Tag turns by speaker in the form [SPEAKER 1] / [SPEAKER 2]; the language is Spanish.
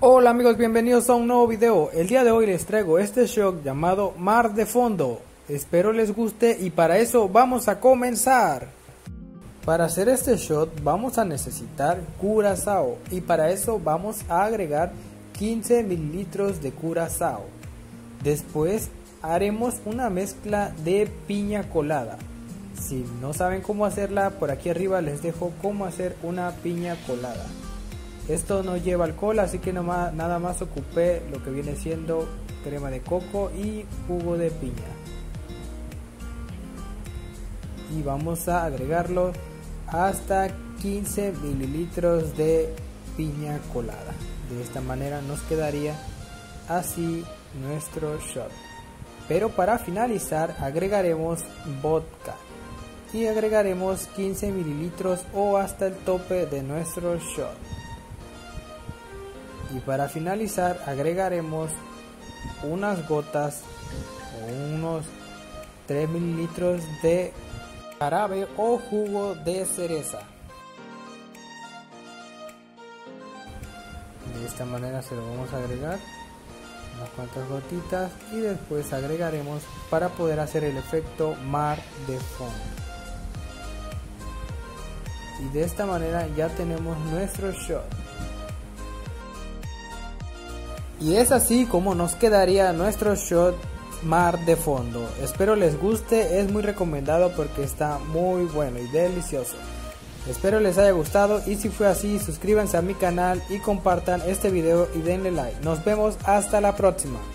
[SPEAKER 1] Hola amigos, bienvenidos a un nuevo video. El día de hoy les traigo este shot llamado Mar de Fondo. Espero les guste y para eso vamos a comenzar. Para hacer este shot vamos a necesitar curazao y para eso vamos a agregar 15 mililitros de curazao. Después haremos una mezcla de piña colada. Si no saben cómo hacerla, por aquí arriba les dejo cómo hacer una piña colada. Esto no lleva alcohol, así que nada más ocupé lo que viene siendo crema de coco y jugo de piña. Y vamos a agregarlo hasta 15 mililitros de piña colada. De esta manera nos quedaría así nuestro shot. Pero para finalizar agregaremos vodka. Y agregaremos 15 mililitros o hasta el tope de nuestro shot. Y para finalizar agregaremos unas gotas o unos 3 mililitros de jarabe o jugo de cereza. De esta manera se lo vamos a agregar unas cuantas gotitas y después agregaremos para poder hacer el efecto mar de fondo. Y de esta manera ya tenemos nuestro shot. Y es así como nos quedaría nuestro shot mar de fondo. Espero les guste, es muy recomendado porque está muy bueno y delicioso. Espero les haya gustado y si fue así suscríbanse a mi canal y compartan este video y denle like. Nos vemos hasta la próxima.